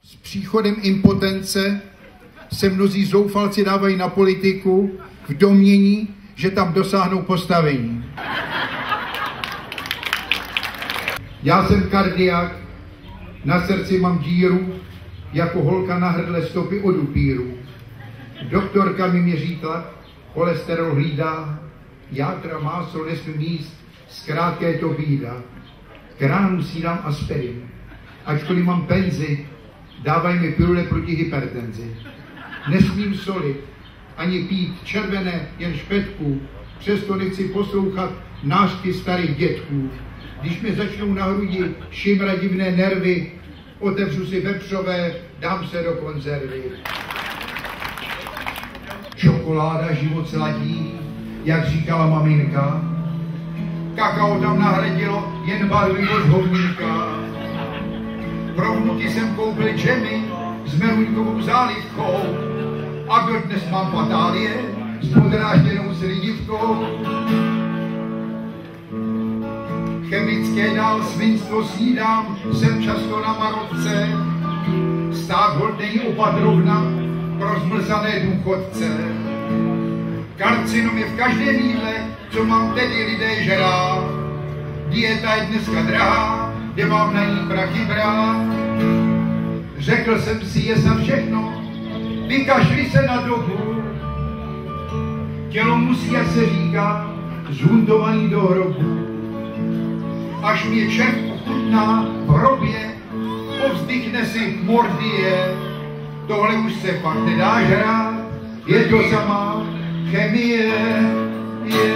S příchodem impotence se mnozí zoufalci dávají na politiku v domnění, že tam dosáhnou postavení. Já jsem kardiak, na srdci mám díru, jako holka na hrdle stopy od upíru. Doktorka mi měří tlak, cholesterol hlídá, játra máslo nesmím jíst, zkrátka je to bída. K ránu si dám aspirin, ačkoliv mám penzi, dávají mi pilule proti hypertenzi. Nesmím solit, ani pít červené, jen špetku, přesto nechci poslouchat nářky starých dětků. Když mi začnou na hrudi šimrat divné nervy, otevřu si vepřové, dám se do konzervy. Čokoláda život sladí, jak říkala maminka. Kakao tam nahradilo jen barvy od hovníka. Pro vnuky jsem koupil džemy s meruňkovou zálivkou a dodnes mám fatálie s podrážděnou sridivkou. Chemické dál svinstvo snídám, jsem často na marotce. Stát hod není opatrovna pro zmlzané důchodce. Karcinom je v každém jídle, co mám tedy lidé žrát. Dieta je dneska drahá, kde mám na ní prachy brát. Řekl jsem si, je za všechno, vykašli se na dobu. Tělo musí, jak se říká, zhuntovaný do hrobu. Až mě čert ochutná v hrobě, povzdychne si mordie. Tohle už se fakt nedá žrát, je to samá chemie, je.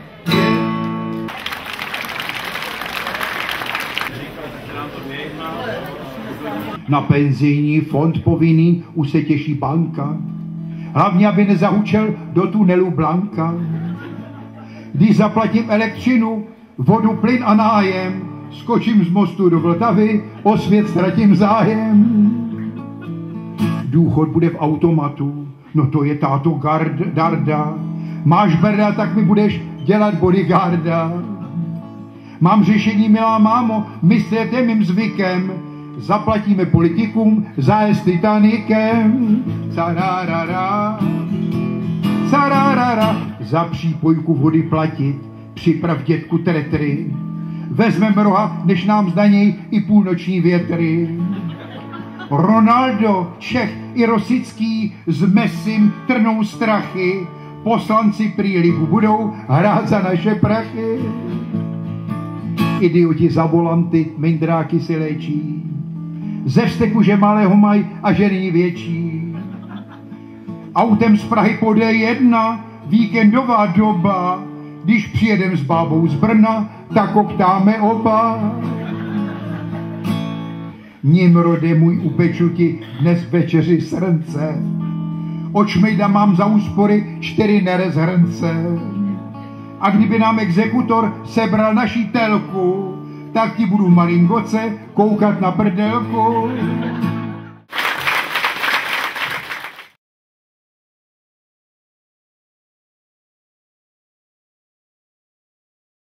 Na penzijní fond povinný už se těší banka. Hlavně, aby nezahučel do tunelu Blanka. Když zaplatím elektřinu, vodu, plyn a nájem, skočím z mostu do Vltavy, o svět ztratím zájem. Důchod bude v automatu, no to je táto Darda. Máš berda, tak mi budeš dělat bodyguarda. Mám řešení, milá mámo, myslete mým zvykem, zaplatíme politikům zájezd Titanikem. Cararara, cararara, za přípojku vody platit, připrav dětku tretry. Vezmem roha, než nám zdaněj i půlnoční větry. Ronaldo, Čech i Rosický s Messim trnou strachy. Poslanci prý ligu budou hrát za naše prachy. Idioti za volanty, mindráky si léčí. Ze vzteku, že malého mají a že není větší. Autem z Prahy po D1, víkendová doba. Když přijedem s bábou z Brna, tak oktáme oba. Nimrode můj, upeču ti dnes večeři srnce. Od šmejda mám za úspory 4 nerez hrnce. A kdyby nám exekutor sebral naší telku, tak ti budu v malým goce koukat na prdelku.